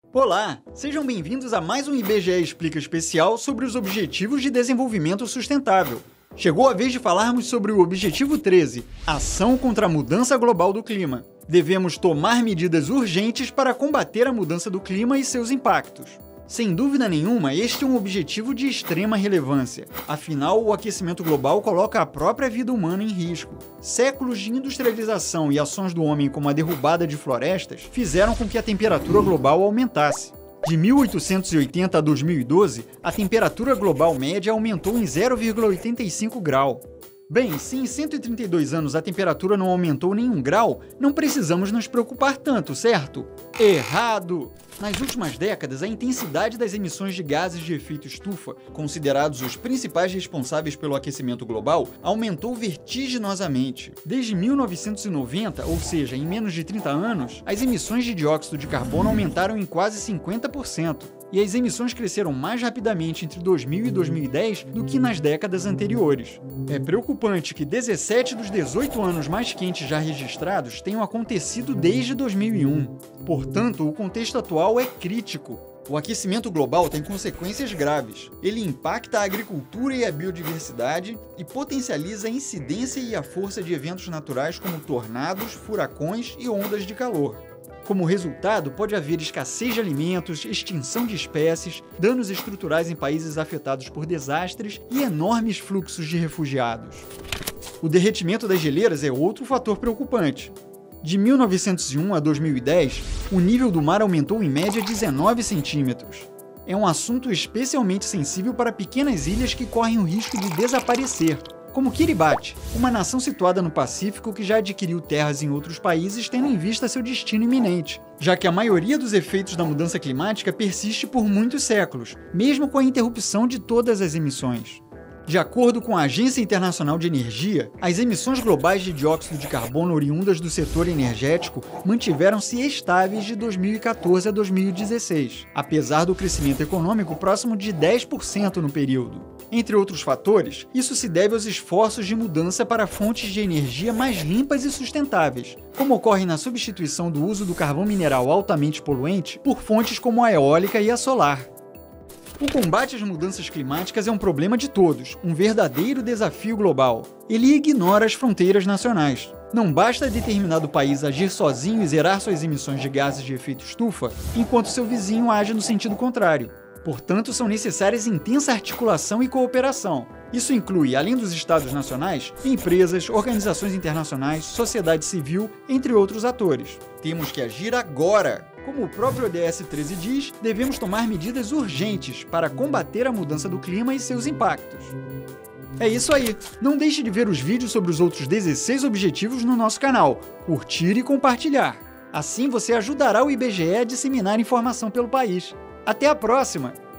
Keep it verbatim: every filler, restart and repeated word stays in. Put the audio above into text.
Olá, sejam bem-vindos a mais um I B G E Explica especial sobre os Objetivos de Desenvolvimento Sustentável. Chegou a vez de falarmos sobre o Objetivo treze, Ação contra a Mudança Global do Clima. Devemos tomar medidas urgentes para combater a mudança do clima e seus impactos. Sem dúvida nenhuma, este é um objetivo de extrema relevância. Afinal, o aquecimento global coloca a própria vida humana em risco. Séculos de industrialização e ações do homem como a derrubada de florestas fizeram com que a temperatura global aumentasse. De mil oitocentos e oitenta a dois mil e doze, a temperatura global média aumentou em zero vírgula oitenta e cinco grau. Bem, se em cento e trinta e dois anos a temperatura não aumentou nem um grau, não precisamos nos preocupar tanto, certo? Errado! Nas últimas décadas, a intensidade das emissões de gases de efeito estufa, considerados os principais responsáveis pelo aquecimento global, aumentou vertiginosamente. Desde mil novecentos e noventa, ou seja, em menos de trinta anos, as emissões de dióxido de carbono aumentaram em quase cinquenta por cento. E as emissões cresceram mais rapidamente entre dois mil e dois mil e dez do que nas décadas anteriores. É preocupante que dezessete dos dezoito anos mais quentes já registrados tenham acontecido desde dois mil e um. Portanto, o contexto atual é crítico. O aquecimento global tem consequências graves. Ele impacta a agricultura e a biodiversidade e potencializa a incidência e a força de eventos naturais como tornados, furacões e ondas de calor. Como resultado, pode haver escassez de alimentos, extinção de espécies, danos estruturais em países afetados por desastres e enormes fluxos de refugiados. O derretimento das geleiras é outro fator preocupante. De mil novecentos e um a dois mil e dez, o nível do mar aumentou em média dezenove centímetros. É um assunto especialmente sensível para pequenas ilhas que correm o risco de desaparecer, como Kiribati, uma nação situada no Pacífico que já adquiriu terras em outros países tendo em vista seu destino iminente, já que a maioria dos efeitos da mudança climática persiste por muitos séculos, mesmo com a interrupção de todas as emissões. De acordo com a Agência Internacional de Energia, as emissões globais de dióxido de carbono oriundas do setor energético mantiveram-se estáveis de dois mil e quatorze a dois mil e dezesseis, apesar do crescimento econômico próximo de dez por cento no período. Entre outros fatores, isso se deve aos esforços de mudança para fontes de energia mais limpas e sustentáveis, como ocorre na substituição do uso do carvão mineral altamente poluente por fontes como a eólica e a solar. O combate às mudanças climáticas é um problema de todos, um verdadeiro desafio global. Ele ignora as fronteiras nacionais. Não basta determinado país agir sozinho e zerar suas emissões de gases de efeito estufa, enquanto seu vizinho age no sentido contrário. Portanto, são necessárias intensa articulação e cooperação. Isso inclui, além dos estados nacionais, empresas, organizações internacionais, sociedade civil, entre outros atores. Temos que agir agora! Como o próprio O D S treze diz, devemos tomar medidas urgentes para combater a mudança do clima e seus impactos. É isso aí! Não deixe de ver os vídeos sobre os outros dezesseis objetivos no nosso canal, curtir e compartilhar. Assim você ajudará o I B G E a disseminar informação pelo país. Até a próxima!